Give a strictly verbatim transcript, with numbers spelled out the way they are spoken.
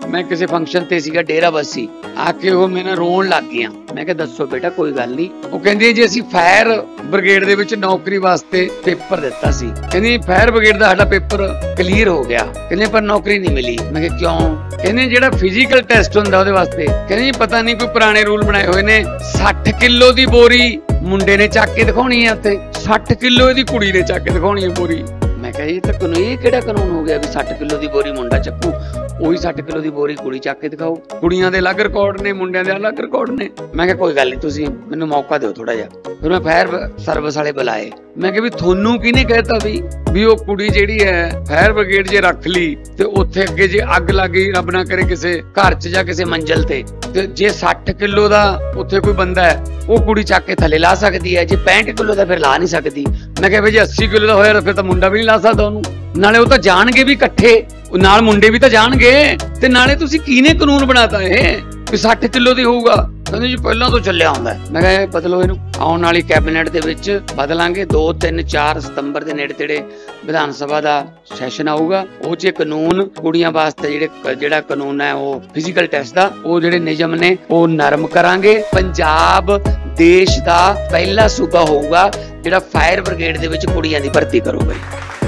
मैं किसी फंक्शन ते सीगा डेरा बस्सी आके वो मेरे रोन लग गया। मैं कहा दसो बेटा कोई गल नहीं। वो कहंदी जी असीं फायर ब्रिगेड दे विच नौकरी वास्ते पेपर दिता सी। कहंदी फायर ब्रिगेड दा साडा पेपर क्लीयर हो गया, कहंदी पर नौकरी नहीं मिली। मैं कहा क्यों? कहंदी जिहड़ा फिजिकल टेस्ट हुंदा ओहदे वास्ते कहंदी पता नहीं कोई पुराने रूल बनाए हुए ने, साठ किलो दी बोरी मुंडे ने चक के दिखाउणी है उत्ते, साठ किलो दी कुड़ी ने चक के दिखाउणी है बोरी। मैं कहा ये तो कानून, ये किहड़ा कानून हो गया भी साठ किलो दी बोरी मुंडा चक्कू, ਉਹੀ साठ किलो दी बोरी कुड़ी चक के दिखाओ। कुड़ियां दे अलग रिकॉर्ड ने, मुंडियां दे अलग रिकॉर्ड ने। मैं कहा कोई गल नहीं, तुसीं मैनूं मौका दिओ थोड़ा जिहा। फिर मैं फायर सर्विस वाले बुलाए। मैं कहा भी थोनू किहने कहता भी भी ਉਹ ਕੁੜੀ ਜਿਹੜੀ ਹੈ ਫਾਇਰ ਬ੍ਰਿਗੇਡ ਜੇ ਰੱਖ ਲਈ ਤੇ ਉੱਥੇ ਅੱਗੇ ਜੇ ਅੱਗ ਲੱਗ ਗਈ ਰੱਬ ਨਾ ਕਰੇ ਕਿਸੇ ਘਰ 'ਚ ਜਾਂ ਕਿਸੇ ਮੰਜ਼ਲ ਤੇ ਤੇ ਜੇ साठ किलो ਦਾ ਉੱਥੇ ਕੋਈ ਬੰਦਾ ਹੈ ਉਹ ਕੁੜੀ ਚੱਕ ਕੇ ਥੱਲੇ ਲਾ ਸਕਦੀ ਹੈ, ਜੇ पैंठ किलो ਦਾ ਫਿਰ ਲਾ ਨਹੀਂ ਸਕਦੀ। ਮੈਂ ਕਿਹਾ ਵੀ ਜੇ अस्सी किलो ਦਾ ਹੋਇਆ ਤਾਂ ਫਿਰ ਤਾਂ ਮੁੰਡਾ ਵੀ ਨਹੀਂ ਲਾ ਸਕਦਾ ਉਹਨੂੰ। ਨਾਲੇ ਉਹ ਤਾਂ ਜਾਣਗੇ ਵੀ ਇਕੱਠੇ, ਨਾਲ ਮੁੰਡੇ ਵੀ ਤਾਂ ਜਾਣਗੇ ਤੇ ਨਾਲੇ ਤੁਸੀਂ ਕਿਹਨੇ ਕਾਨੂੰਨ ਬਣਾਤਾ ਇਹ ਵੀ साठ किलो ਦੀ ਹੋਊਗਾ। ਕਹਿੰਦੇ ਜੀ ਪਹਿਲਾਂ ਤੋਂ ਚੱਲਿਆ ਆਉਂਦਾ। ਮੈਂ ਕਿਹਾ ਬਦਲੋ ਇਹਨੂੰ। ਆਉਣ ਵਾਲੀ ਕੈਬਨਿਟ ਦੇ ਵਿੱਚ ਬਦਲਾਂਗੇ। ਦੋ ਤਿੰਨ ਚਾਰ ਸਤੰਬਰ ਦੇ ਨੇੜੇ ਤੇੜੇ ਵਿਧਾਨ ਸਭਾ ਦਾ ਸੈਸ਼ਨ ਆਊਗਾ। ਉਹ 'ਚ ਕਾਨੂੰਨ ਕੁੜੀਆਂ ਵਾਸਤੇ ਜਿਹੜੇ ਜਿਹੜਾ ਕਾਨੂੰਨ ਹੈ ਉਹ ਫਿਜ਼ੀਕਲ ਟੈਸਟ ਦਾ, ਉਹ ਜਿਹੜੇ ਨਿਯਮ ਨੇ ਉਹ ਨਰਮ ਕਰਾਂਗੇ। ਪੰਜਾਬ ਦੇਸ਼ ਦਾ ਪਹਿਲਾ ਸੂਬਾ ਹੋਊਗਾ ਜਿਹੜਾ ਫਾਇਰ ਬ੍ਰਿਗੇਡ ਦੇ ਵਿੱਚ ਕੁੜੀਆਂ ਦੀ ਭਰਤੀ ਕਰੂਗਾ।